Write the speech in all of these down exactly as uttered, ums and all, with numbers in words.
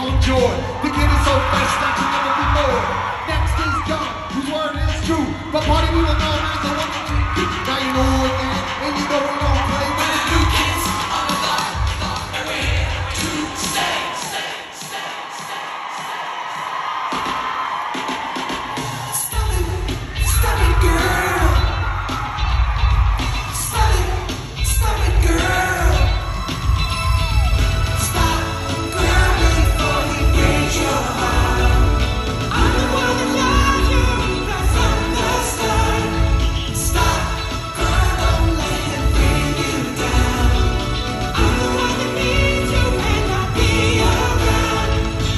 on joy. The kid is so fresh that you never be bored. Next is John, whose word is true. But party we will know as a one. Now you know again, and you know we don't play with the new kids on the block. And we're here to stay, stay, stay, stay, stay. Stop it, stop it, girl. Stop it, stop it, girl. Stop, girl, before he breaks your heart. I'm the one that loved you right from the start. Stop, girl, don't let him bring you down. I'm the one that needs you and I'll be around.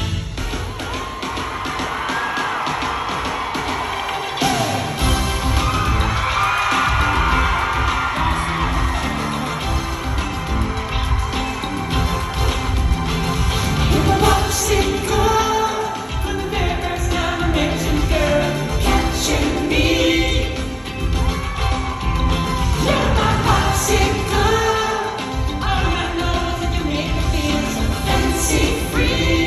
If I watch it go, from the very first time I met you, girl, catching me. You're my popsicle. All I know is that you make me feel so fancy free.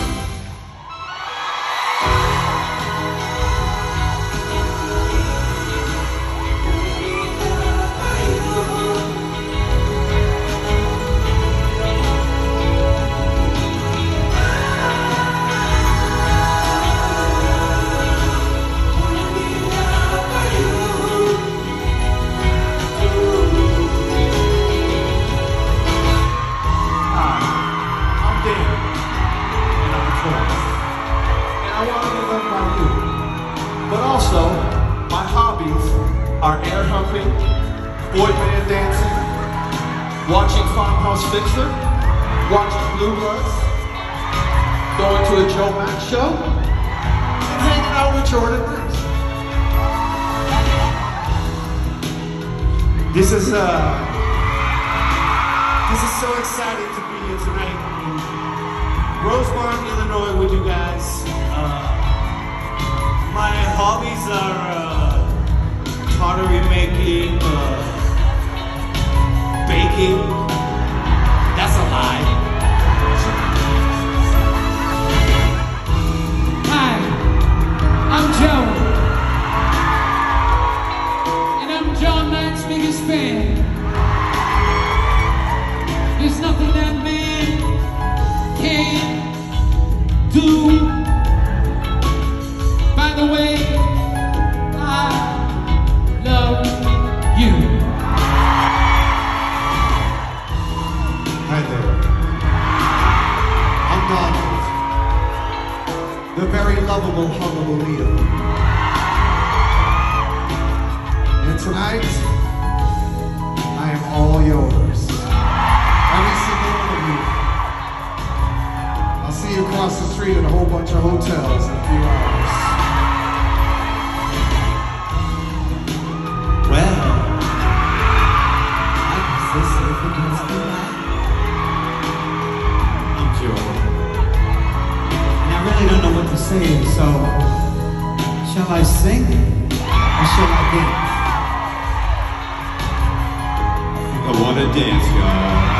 Hi, I'm Dan, and I'm a tourist. And I want to be loved by you. But also, my hobbies are air humping, boy band dancing, watching Farmhouse Fixer, watching Blue Bloods, going to a Joe Mack show, and hanging out with Jordan Briggs. This is, uh, this is so exciting to be here tonight in Roseburg, Illinois with you guys. Uh, my hobbies are uh, pottery making, uh, baking. That's a lie. Hi, I'm Joe, and I'm John Mack's biggest fan. There's nothing that man can do. By the way, I love you. Hi there. I'm Donald, the very lovable Honolulu. And tonight, I am all yours. Every single one of you. I'll see you across the street at a whole bunch of hotels in a few hours. Well, I guess this is against the light. I'm Joe. And I really don't know what to say, so shall I sing or shall I dance? I wanna dance, y'all.